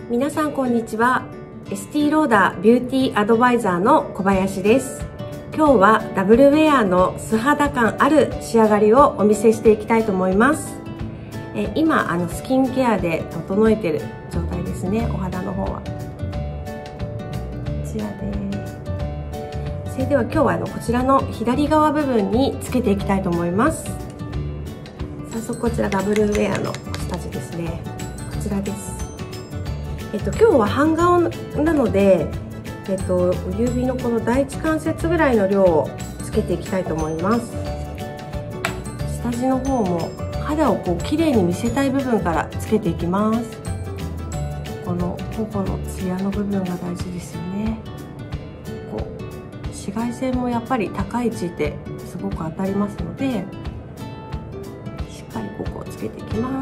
皆さんこんにちは。エスティローダービューティーアドバイザーの小林です。今日はダブルウェアの素肌感ある仕上がりをお見せしていきたいと思います。今スキンケアで整えている状態ですね。お肌の方はこちらです。それでは今日はこちらの左側部分につけていきたいと思います。早速こちらダブルウェアの下地ですね。こちらです。今日は半顔なので、指のこの第一関節ぐらいの量をつけていきたいと思います。下地の方も肌を綺麗に見せたい部分からつけていきます。この頬のツヤの部分が大事ですよね。紫外線もやっぱり高い位置ってすごく当たりますので、しっかりここをつけていきます。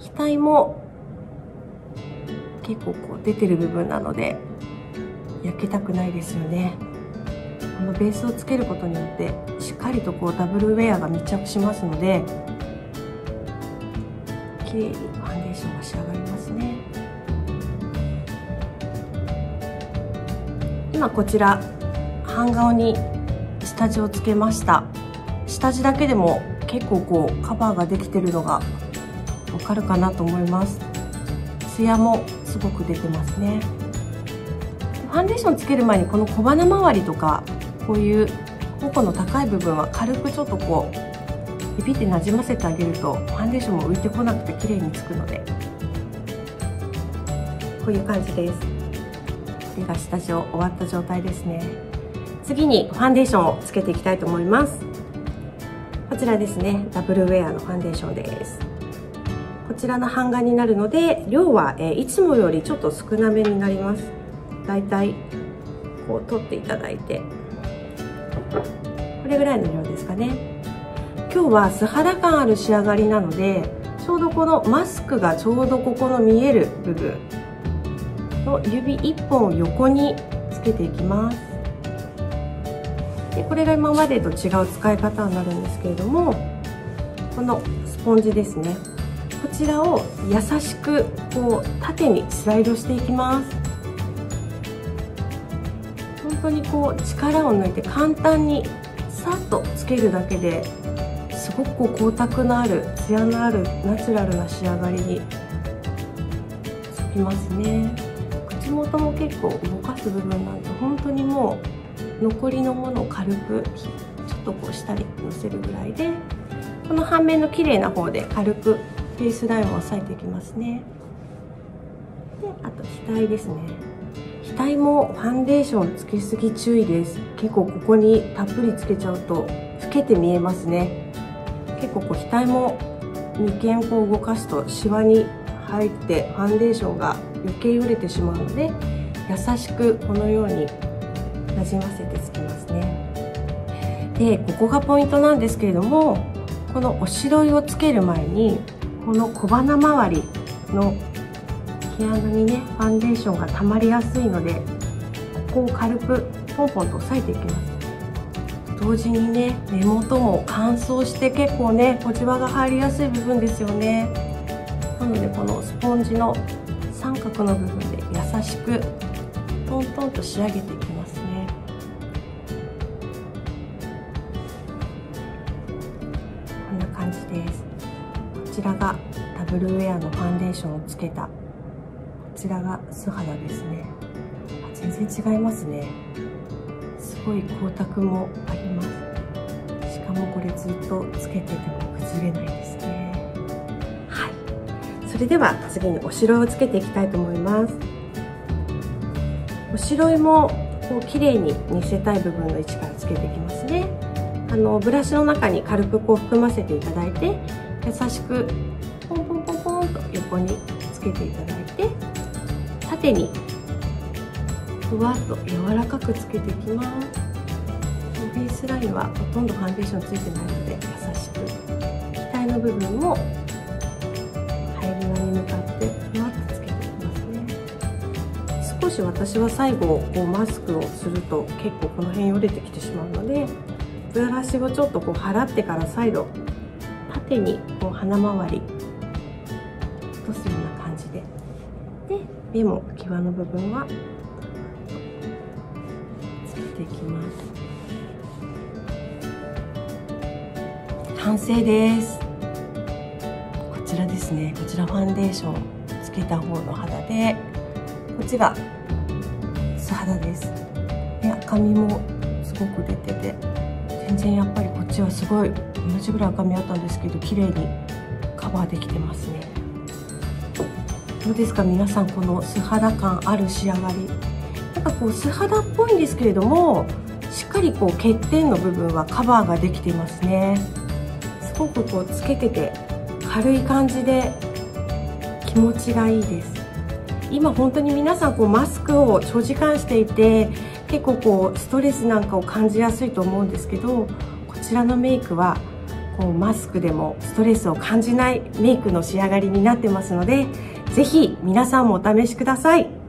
額も結構出てる部分なので焼けたくないですよね。このベースをつけることによってしっかりとダブルウェアが密着しますので、綺麗にファンデーションが仕上がりますね。今こちら半顔に下地をつけました。下地だけでも結構カバーができてるのがわかるかなと思います。ツヤもすごく出てますね。ファンデーションつける前にこの小鼻周りとかこういう頬の高い部分は軽くちょっと指でなじませてあげるとファンデーションも浮いてこなくて綺麗につくので、こういう感じです。これが下地を終わった状態ですね。次にファンデーションをつけていきたいと思います。こちらですね、ダブルウェアのファンデーションです。こちらの版画になるので量はいつもよりちょっと少なめになります。だいたい取っていただいてこれぐらいの量ですかね。今日は素肌感ある仕上がりなので、ちょうどこのマスクがちょうどここの見える部分の指1本を横につけていきます。でこれが今までと違う使い方になるんですけれども、このスポンジですね、こちらを優しく縦にスライドしていきます。本当に力を抜いて簡単にさっとつけるだけですごく光沢のあるツヤのあるナチュラルな仕上がりにつきますね。口元も結構動かす部分なんで、本当にもう残りのものを軽くちょっと下にのせるぐらいで、この半面の綺麗な方で軽くフェイスラインを押さえていきますね。であと額ですね。額もファンデーションつけすぎ注意です。結構ここにたっぷりつけちゃうと老けて見えますね。結構額も眉間動かすとシワに入ってファンデーションが余計よれてしまうので、優しくこのようになじませてつけますね。でここがポイントなんですけれども、このおしろいをつける前にこの小鼻周りの毛穴にねファンデーションがたまりやすいので、ここを軽くポンポンと押さえていきます。同時にね目元も乾燥して結構ね小じわが入りやすい部分ですよね。なのでこのスポンジの三角の部分で優しくトントンと仕上げていきますね。こんな感じです。こちらがダブルウェアのファンデーションをつけた、こちらが素肌ですね。全然違いますね。すごい光沢もあります。しかもこれずっとつけてても崩れないですね。はい、それでは次におしろいをつけていきたいと思います。おしろいも綺麗に見せたい部分の位置からつけていきますね。ブラシの中に軽く含ませていただいて、優しくポンポンポンポンと横につけていただいて、縦にふわっと柔らかくつけていきます。フェイスラインはほとんどファンデーションついてないので優しく、額の部分も生え際に向かってふわっとつけていきますね。少し私は最後マスクをすると結構この辺よれてきてしまうので、ブラシをちょっと払ってから再度縦に鼻周り落とすような感じで、で目も際の部分はつけていきます。完成です。こちらですね。こちらファンデーションつけた方の肌で、こっちが素肌です。で、赤みもすごく出てて、全然やっぱりこっちはすごい同じぐらい赤みあったんですけど、綺麗にカバーできてますね。どうですか皆さん、この素肌感ある仕上がり。なんかこう素肌っぽいんですけれども、しっかりこう欠点の部分はカバーができていますね。すごくこうつけてて軽い感じで気持ちがいいです。今本当に皆さんこうマスクを長時間していて、結構こうストレスなんかを感じやすいと思うんですけど、こちらのメイクはこうマスクでもストレスを感じないメイクの仕上がりになってますので、ぜひ皆さんもお試しください。